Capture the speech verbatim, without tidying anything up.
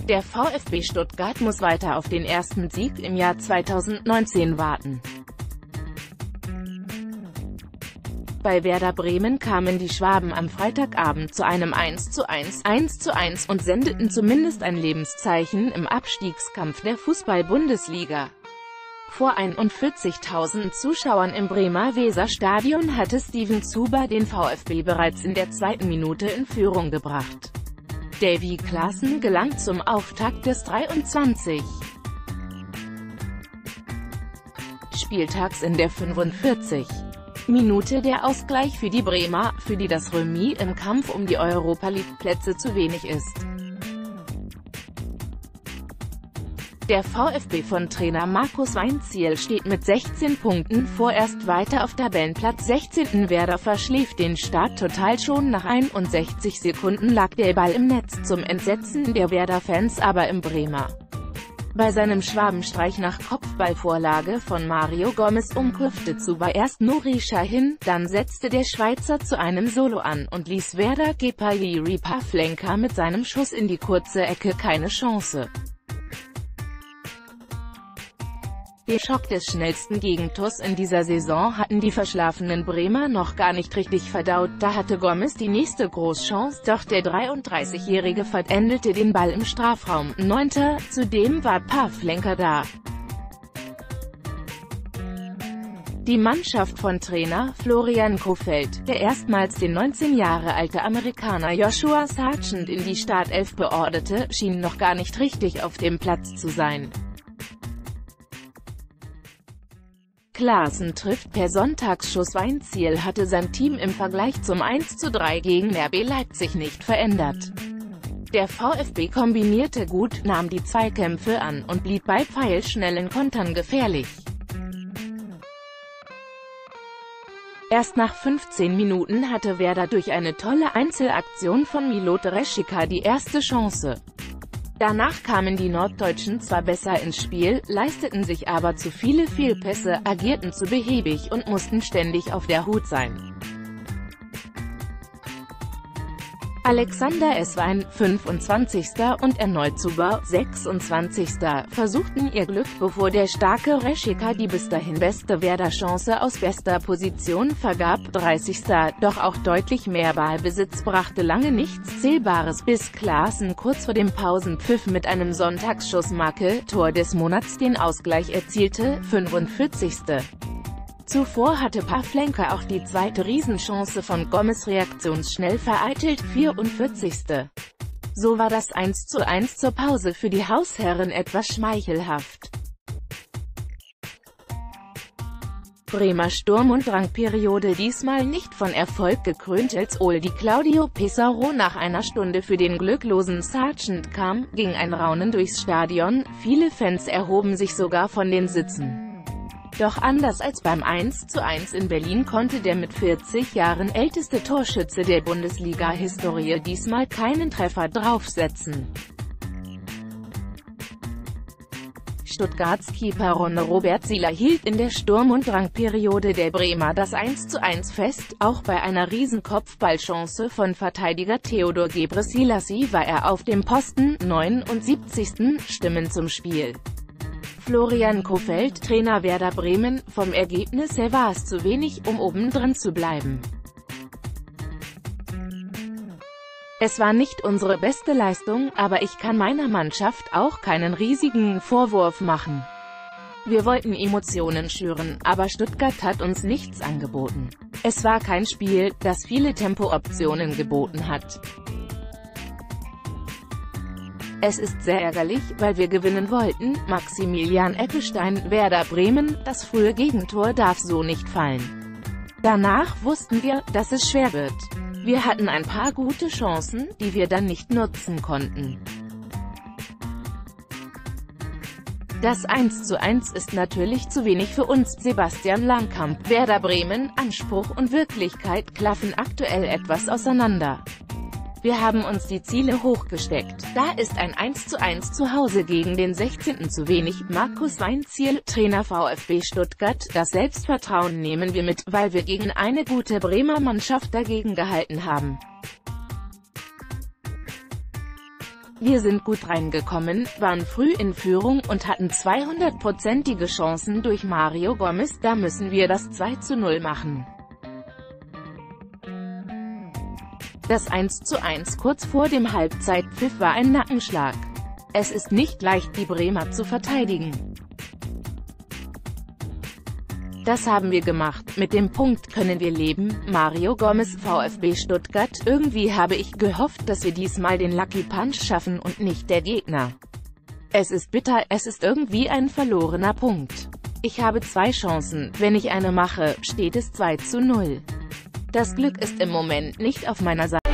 Der VfB Stuttgart muss weiter auf den ersten Sieg im Jahr zweitausendneunzehn warten. Bei Werder Bremen kamen die Schwaben am Freitagabend zu einem eins zu eins, eins zu eins und sendeten zumindest ein Lebenszeichen im Abstiegskampf der Fußball-Bundesliga. Vor einundvierzigtausend Zuschauern im Bremer Weserstadion hatte Steven Zuber den VfB bereits in der zweiten Minute in Führung gebracht. Davy Klaassen gelang zum Auftakt des dreiundzwanzigsten Spieltags in der fünfundvierzigsten Minute der Ausgleich für die Bremer, für die das Remis im Kampf um die Europa-League-Plätze zu wenig ist. Der VfB von Trainer Markus Weinzierl steht mit sechzehn Punkten vorerst weiter auf Tabellenplatz sechzehn. Werder verschläft den Start total, schon nach einundsechzig Sekunden lag der Ball im Netz, zum Entsetzen der Werder-Fans aber im Bremer. Bei seinem Schwabenstreich nach Kopfballvorlage von Mario Gomez umkurfte Zuber erst Nuri Sahin, dann setzte der Schweizer zu einem Solo an und ließ Werder-Keeper Jiri Pavlenka mit seinem Schuss in die kurze Ecke keine Chance. Den Schock des schnellsten Gegentors in dieser Saison hatten die verschlafenen Bremer noch gar nicht richtig verdaut, da hatte Gomez die nächste Großchance, doch der dreiunddreißigjährige verendete den Ball im Strafraum. Neunter Zudem war Pavlenka da. Die Mannschaft von Trainer Florian Kohfeldt, der erstmals den neunzehn Jahre alte Amerikaner Joshua Sargent in die Startelf beorderte, schien noch gar nicht richtig auf dem Platz zu sein. Klaassen trifft per Sonntagsschuss. Weinzierl hatte sein Team im Vergleich zum eins zu drei gegen R B Leipzig nicht verändert. Der VfB kombinierte gut, nahm die Zweikämpfe an und blieb bei pfeilschnellen Kontern gefährlich. Erst nach fünfzehn Minuten hatte Werder durch eine tolle Einzelaktion von Milot Rashica die erste Chance. Danach kamen die Norddeutschen zwar besser ins Spiel, leisteten sich aber zu viele Fehlpässe, agierten zu behäbig und mussten ständig auf der Hut sein. Alexander Eswein, fünfundzwanzigster und erneut Zuber, sechsundzwanzigster versuchten ihr Glück, bevor der starke Rashica die bis dahin beste Werder-Chance aus bester Position vergab. dreißigster Doch auch deutlich mehr Ballbesitz brachte lange nichts Zählbares, bis Klaassen kurz vor dem Pausenpfiff mit einem Sonntagsschuss Marke, Tor des Monats, den Ausgleich erzielte. fünfundvierzigster Zuvor hatte Pavlenka auch die zweite Riesenchance von Gomez reaktionsschnell vereitelt. vierundvierzigster So war das eins zu eins zur Pause für die Hausherren etwas schmeichelhaft. Bremer Sturm- und Drangperiode diesmal nicht von Erfolg gekrönt, als Oldie Claudio Pizarro nach einer Stunde für den glücklosen Sargent kam, ging ein Raunen durchs Stadion, viele Fans erhoben sich sogar von den Sitzen. Doch anders als beim eins zu eins in Berlin konnte der mit vierzig Jahren älteste Torschütze der Bundesliga-Historie diesmal keinen Treffer draufsetzen. Stuttgarts Keeper Ron-Robert Zieler hielt in der Sturm- und Drangperiode der Bremer das eins zu eins fest, auch bei einer Riesenkopfballchance von Verteidiger Theodor Gebrselassie war er auf dem Posten. neunundsiebzigster Stimmen zum Spiel. Florian Kohfeldt, Trainer Werder Bremen: Vom Ergebnis her war es zu wenig, um obendrin zu bleiben. Es war nicht unsere beste Leistung, aber ich kann meiner Mannschaft auch keinen riesigen Vorwurf machen. Wir wollten Emotionen schüren, aber Stuttgart hat uns nichts angeboten. Es war kein Spiel, das viele Tempo-Optionen geboten hat. Es ist sehr ärgerlich, weil wir gewinnen wollten. Maximilian Eppestein, Werder Bremen: Das frühe Gegentor darf so nicht fallen. Danach wussten wir, dass es schwer wird. Wir hatten ein paar gute Chancen, die wir dann nicht nutzen konnten. Das eins zu eins ist natürlich zu wenig für uns. Sebastian Langkamp, Werder Bremen: Anspruch und Wirklichkeit klaffen aktuell etwas auseinander. Wir haben uns die Ziele hochgesteckt. Da ist ein eins zu eins zu Hause gegen den sechzehnten zu wenig. Markus Weinzierl, Trainer VfB Stuttgart: Das Selbstvertrauen nehmen wir mit, weil wir gegen eine gute Bremer Mannschaft dagegen gehalten haben. Wir sind gut reingekommen, waren früh in Führung und hatten zweihundertprozentige Chancen durch Mario Gomez, da müssen wir das zwei zu null machen. Das eins zu eins kurz vor dem Halbzeitpfiff war ein Nackenschlag. Es ist nicht leicht, die Bremer zu verteidigen. Das haben wir gemacht, mit dem Punkt können wir leben. Mario Gomez, VfB Stuttgart. Irgendwie habe ich gehofft, dass wir diesmal den Lucky Punch schaffen und nicht der Gegner. Es ist bitter, es ist irgendwie ein verlorener Punkt. Ich habe zwei Chancen, wenn ich eine mache, steht es zwei zu null. Das Glück ist im Moment nicht auf meiner Seite.